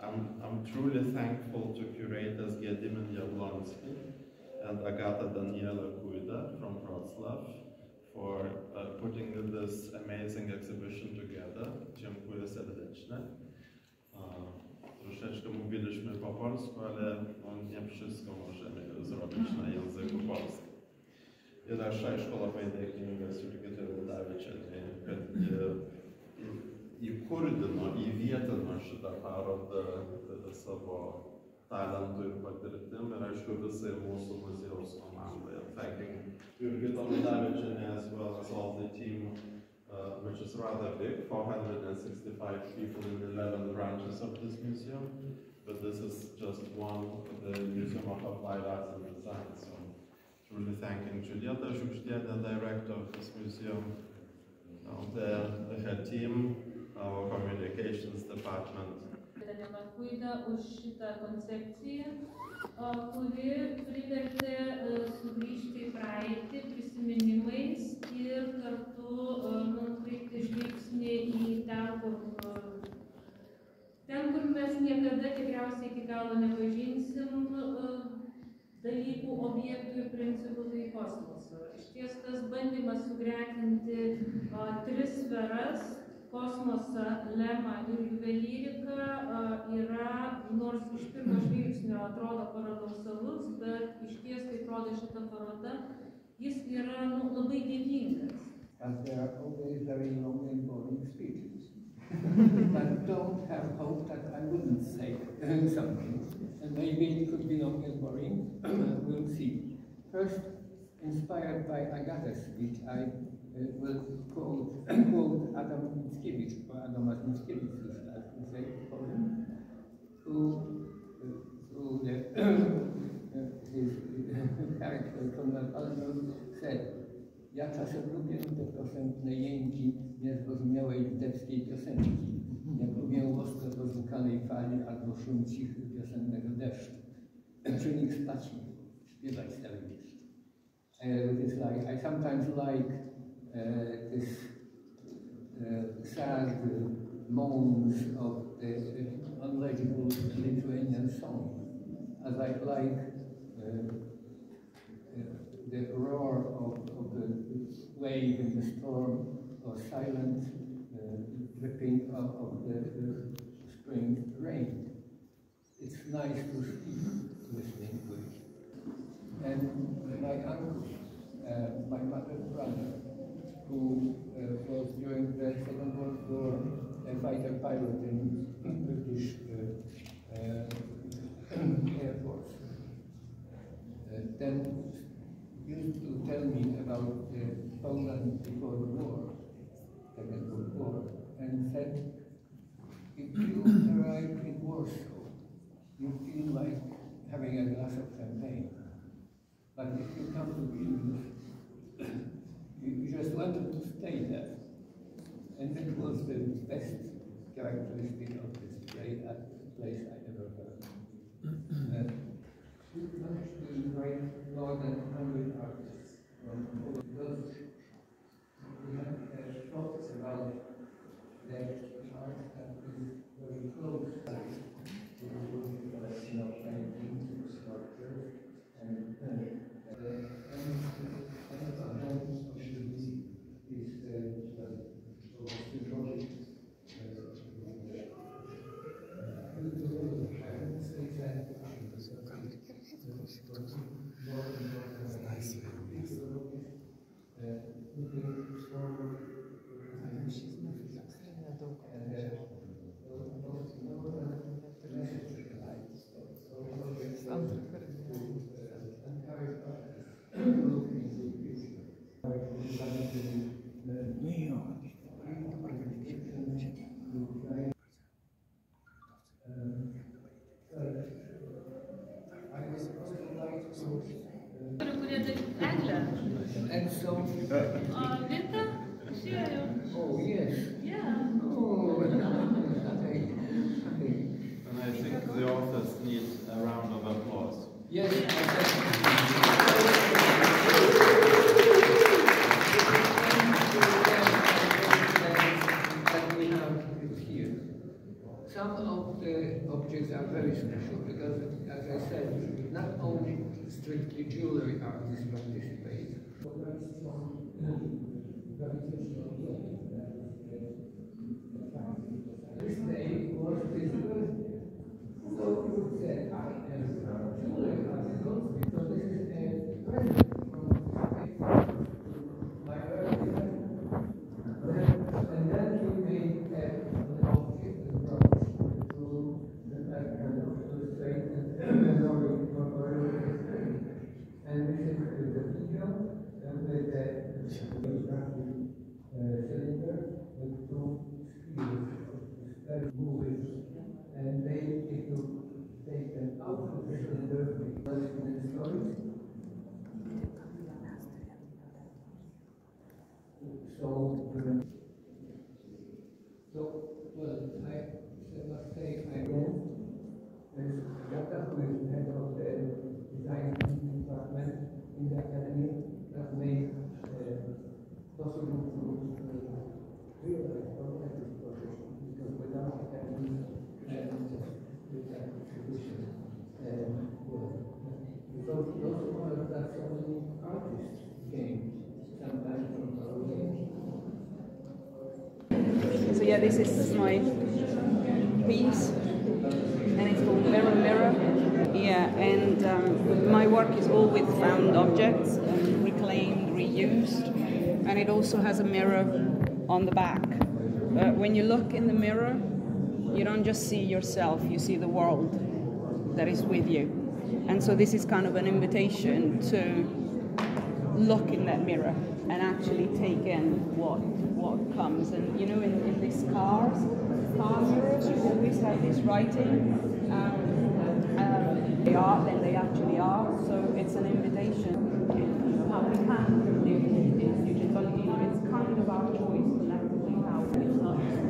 I'm truly thankful to curators Gedimin Jablonski and Agata Daniela Kujda from Wrocław for putting this amazing exhibition together. Dziękuję serdecznie. Troszeczkę mówiliśmy po polsku, ale nie wszystko możemy zrobić na języku polskim. Ir aš aišku labai dėkingas Jurgitai Ludavičienei, kad įkurdino, įvietino šitą parodą savo talentų ir patirtim ir aišku visai mūsų muziejaus komandai. Thanking Jurgita Ludavičienė as well as all the team, which is rather big, 465 people in 11 branches of this museum, but this is just one, the Museum of Applied Arts and Design. So truly thanking Jurgita Ludavičienė, director of this museum, her team, our communications department. Už šitą koncepciją, kuri privertė sugrįžti į praeitį prisiminimais ir kartu nukreipti žvilgsnį į ten, kur mes niekada tikriausiai iki galo nepažinsim dalykų, objektų ir principų, tai kosmoso. Išties tas bandymas sugretinti tris sferas, kosmosą, lemą ir juvelyriką, yra, nors iš pirmo žvilgsnio atrodo paradoksalus, bet išties, kaip rodo šita paroda, jis yra labai dėkingas. And there are always very long and boring speeches. But don't have hope that I wouldn't say something. And maybe it could be long and boring. We'll see. First, inspired by Agata's speech, I will quote Adam Mickiewicz, or Adamas Mickiewicz, I should say, for him, who through his character Konrad Almond said, ja czasem lubię te piosenki jęki niezrozumiałej litewskiej piosenki, jak lubię łoskot rozłukanej fali albo szum cichy wiosennego deszczu. Przy nich spać śpiewać stary deszcz. It is like, I sometimes like this sad moans of the unlegible Lithuanian song, as I like the roar of the wave in the storm, or silent dripping of the spring rain. It's nice to speak listening to it. And my uncle, my mother's brother, who was during the Second World War a fighter pilot in British Air Force, then used to tell me about Poland before the war, Second World War, and said, if you arrive in Warsaw, you feel like having a glass of champagne. But if you come to Vilnius, you just wanted to stay there. And that was the best characteristic of this place I ever heard. We managed to invite more than 100 artists from all over. We had thoughts about their art that is very close to the collection of paintings, sculptures, and and so, oh yes, yeah. Oh, and I think the authors need a round of applause. Yes. That we have here. Some of of the objects are very special because, as I said, not only strictly jewelry artists participate. This day was visible, so you would say, I am a jewelry artist, so this is a present from my early life. And then we made an object and brought it to the background of the state and and this is the video and with the cylinder with two skills that moving, and they need to take them out of the cylinder because in the story. So well, I must say again, there's Jurgita, who is head of the design department in the academy, that made possible to realize all of this project, because without academy and without tradition, because those models that so many artists came, sometimes from So yeah, this is my piece, and it's called Mirror Mirror. Yeah, and my work is all with found objects, reclaimed, reused, and it also has a mirror on the back. When you look in the mirror, you don't just see yourself, you see the world that is with you. And so this is kind of an invitation to look in that mirror and actually take in what comes. And you know, in these car mirrors, you always have this writing. They are, then they actually are. So it's an invitation. How we can live in digital, it's kind of our choice collectively how it's not